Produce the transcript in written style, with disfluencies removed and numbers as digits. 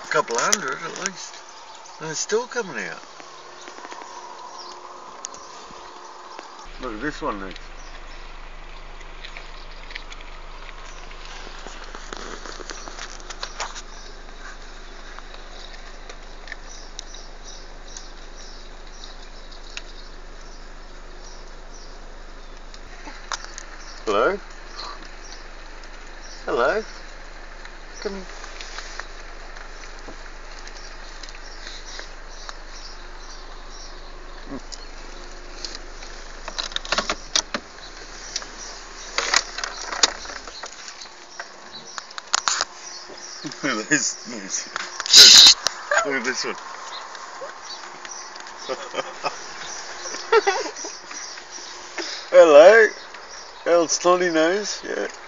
A couple hundred at least. And it's still coming out. Look at this one next. Hello? Hello? Come. Look at this. Look at this one. Hello. Old snotty nose, yeah.